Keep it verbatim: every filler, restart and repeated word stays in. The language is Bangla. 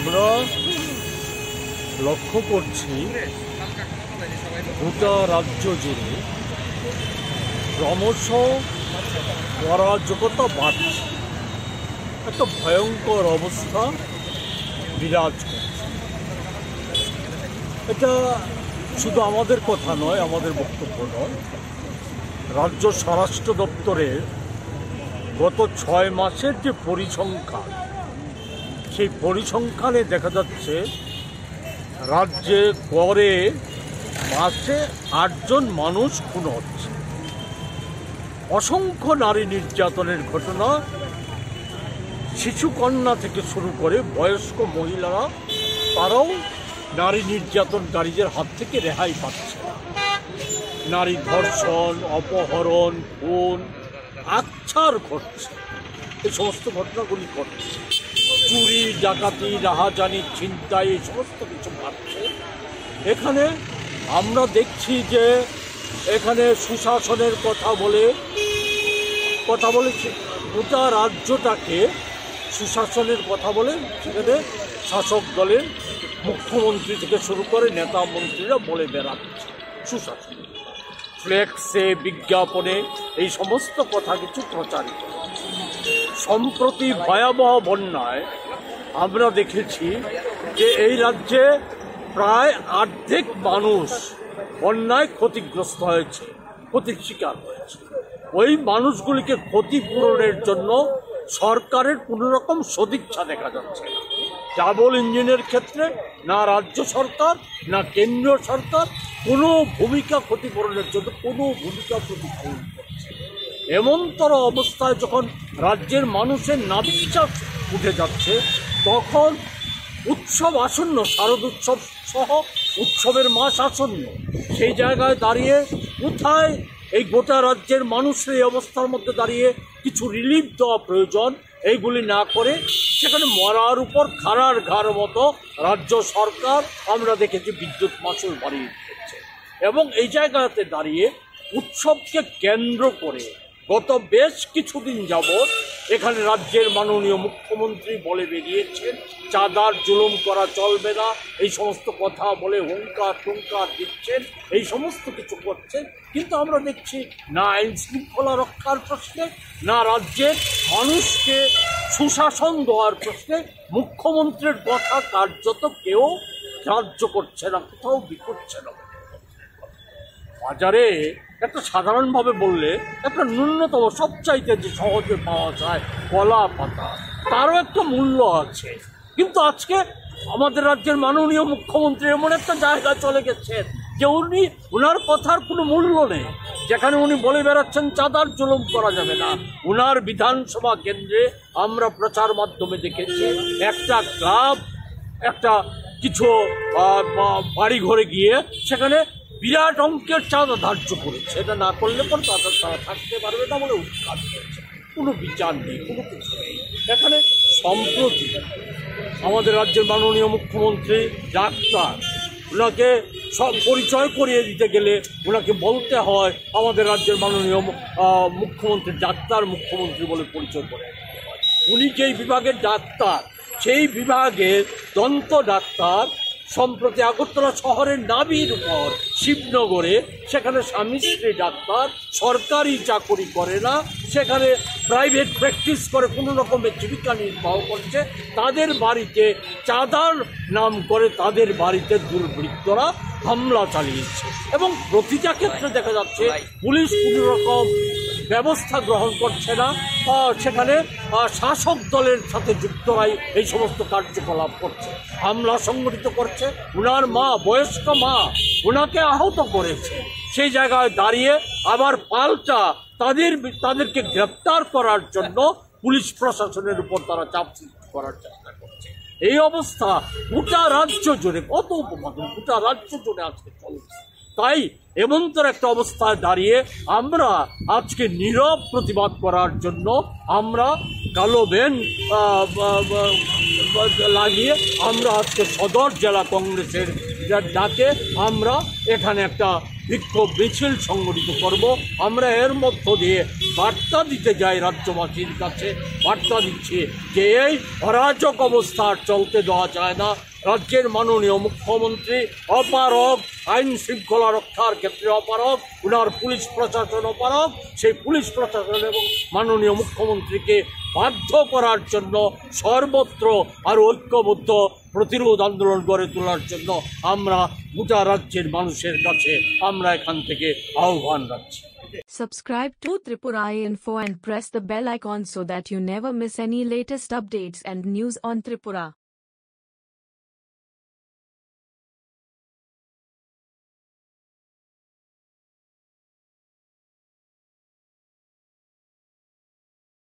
আমরা লক্ষ্য করছি গোটা রাজ্য জুড়ে ক্রমশ অরাজকতা বাড়ছে, একটা ভয়ঙ্কর অবস্থা বিরাজ করছে। এটা শুধু আমাদের কথা নয়, আমাদের বক্তব্য নয়। রাজ্য স্বরাষ্ট্র দপ্তরের গত ছয় মাসের যে পরিসংখ্যান, সেই পরিসংখ্যানে দেখা যাচ্ছে রাজ্যে গড়ে মাসে আটজন মানুষ খুন হচ্ছে। অসংখ্য নারী নির্যাতনের ঘটনা, শিশুকন্যা থেকে শুরু করে বয়স্ক মহিলারা তারাও নারী নির্যাতনকারীদের হাত থেকে রেহাই পাচ্ছে। নারী ধর্ষণ, অপহরণ, খুন, আচ্ছার ঘটছে, এই সমস্ত ঘটনাগুলি ঘটছে। চুরি, ডাকাতি, রাহাজানি, ছিনতাই, এই সমস্ত কিছু ঘটছে। এখানে আমরা দেখছি যে এখানে সুশাসনের কথা বলে কথা বলেছে, গোটা রাজ্যটাকে সুশাসনের কথা বলে সেখানে শাসক দলের মুখ্যমন্ত্রী থেকে শুরু করে নেতা মন্ত্রীরা বলে বেড়াচ্ছে সুশাসন। ফ্লেক্সে, বিজ্ঞাপনে এই সমস্ত কথা কিছু প্রচারিত হচ্ছে। সম্প্রতি ভয়াবহ বন্যায় আমরা দেখেছি যে এই রাজ্যে প্রায় অর্ধেক মানুষ বন্যায় ক্ষতিগ্রস্ত হয়েছে, ক্ষতির শিকার হয়েছে। ওই মানুষগুলিকে ক্ষতিপূরণের জন্য সরকারের কোনো রকম সদিচ্ছা দেখা যাচ্ছে না। ডাবল ইঞ্জিনের ক্ষেত্রে না রাজ্য সরকার না কেন্দ্রীয় সরকার কোনো ভূমিকা ক্ষতিপূরণের জন্য কোনো ভূমিকা প্রতিফলন করছে। এমনতর অবস্থায় যখন রাজ্যের মানুষের নাবিশ্বাস উঠে যাচ্ছে, তখন উৎসব আসন্ন, শারদ উৎসব সহ উৎসবের মাস আসন্ন, সেই জায়গায় দাঁড়িয়ে কোথায় এই গোটা রাজ্যের মানুষের এই অবস্থার মধ্যে দাঁড়িয়ে কিছু রিলিফ দেওয়া প্রয়োজন, এইগুলি না করে সেখানে মরার উপর খাড়ার ঘাড় মতো রাজ্য সরকার আমরা দেখেছি বিদ্যুৎ মাশুল বাড়িয়ে দিচ্ছে। এবং এই জায়গাতে দাঁড়িয়ে উৎসবকে কেন্দ্র করে গত বেশ কিছুদিন যাবৎ এখানে রাজ্যের মাননীয় মুখ্যমন্ত্রী বলে বেরিয়েছেন চাঁদার জুলুম করা চলবে না, এই সমস্ত কথা বলে হুঙ্কার টুঙ্কার দিচ্ছেন, এই সমস্ত কিছু করছেন। কিন্তু আমরা দেখছি না আইন শৃঙ্খলা রক্ষার প্রশ্নে, না রাজ্যের মানুষকে সুশাসন দেওয়ার প্রশ্নে মুখ্যমন্ত্রীর কথা কার্যত কেউ গ্রাহ্য করছে না, কোথাও বিকোচ্ছে না। বাজারে একটা সাধারণভাবে বললে একটা ন্যূনতম সবচাইতে যে সহজে পাওয়া যায় কলা পাতা, তারও একটা মূল্য আছে। কিন্তু আজকে আমাদের রাজ্যের মাননীয় মুখ্যমন্ত্রী এমন একটা জায়গায় চলে গেছেন যে উনি ওনার কথার কোনো মূল্য নেই। যেখানে উনি বলে বেড়াচ্ছেন চাঁদার জুলুম করা যাবে না, ওনার বিধানসভা কেন্দ্রে আমরা প্রচার মাধ্যমে দেখেছি একটা ক্লাব একটা কিছু বাড়ি ঘরে গিয়ে সেখানে বিরাট অঙ্কের চাঁদা ধার্য করেছে। এটা না করলে পর তাদের তারা থাকতে পারবে না বলে উৎখাত করেছে। কোনো বিচার নেই, কোনো কিছু নেই। এখানে সম্প্রতি আমাদের রাজ্যের মাননীয় মুখ্যমন্ত্রী ডাক্তার, ওনাকে সব পরিচয় করিয়ে দিতে গেলে ওনাকে বলতে হয় আমাদের রাজ্যের মাননীয় মুখ্যমন্ত্রী ডাক্তার মুখ্যমন্ত্রী বলে পরিচয় করে দিতে হয়। উনি যেই বিভাগের ডাক্তার, সেই বিভাগের দন্ত ডাক্তার সম্প্রতি আগরতলা শহরের নাবির উপর শিবনগরে সেখানে স্বামী স্ত্রী ডাক্তার সরকারি চাকরি করে না, সেখানে প্রাইভেট প্র্যাকটিস করে কোনো রকমের জীবিকা নির্বাহ করছে, তাদের বাড়িতে চাঁদার নাম করে তাদের বাড়িতে দুর্বৃত্তরা হামলা চালিয়েছে। এবং প্রতিটা ক্ষেত্রে দেখা যাচ্ছে পুলিশ কোনো রকম ব্যবস্থা গ্রহণ করছে না, সেখানে শাসক দলের সাথে যুক্তরাই এই সমস্ত কার্যকলাপ করছে, হামলা সংগঠিত করছে। ওনার মা, বয়স্ক মা, ওনাকে আহত করেছে। সেই জায়গায় দাঁড়িয়ে আবার পাল্টা তাদের তাদেরকে গ্রেপ্তার করার জন্য পুলিশ প্রশাসনের উপর তারা চাপ সৃষ্টি করার চেষ্টা করছে। এই অবস্থা গোটা রাজ্য জুড়ে, কত উপমাদন গোটা রাজ্য জুড়ে আজকে চলছে। তাই এমনতর একটা অবস্থায় দাঁড়িয়ে আমরা আজকে নীরব প্রতিবাদ করার জন্য আমরা কালো ব্যান লাগিয়ে আমরা আজকে সদর জেলা কংগ্রেসের ডাকে আমরা এখানে একটা বিক্ষোভ মিছিল সংগঠিত করব। আমরা এর মধ্য দিয়ে বার্তা দিতে যাই রাজ্যবাসীর কাছে, বার্তা দিচ্ছি যে এই অরাজক অবস্থা আর চলতে দেওয়া যায় না। রাজ্যের মাননীয় মুখ্যমন্ত্রী অপারগ, আইন শৃঙ্খলা রক্ষার ক্ষেত্রে অপারগ, উনার পুলিশ প্রশাসন অপারগ। সেই পুলিশ প্রশাসন এবং মাননীয় মুখ্যমন্ত্রীকে বাধ্য করার জন্য সর্বত্র আর ঐক্যবদ্ধ প্রতিরোধ আন্দোলন গড়ে তোলার জন্য আমরা গোটা রাজ্যের মানুষের কাছে আমরা এখান থেকে আহ্বান রাখছি। Subscribe to Tripura Info and press the bell icon so that you never miss any latest updates and news on Tripura.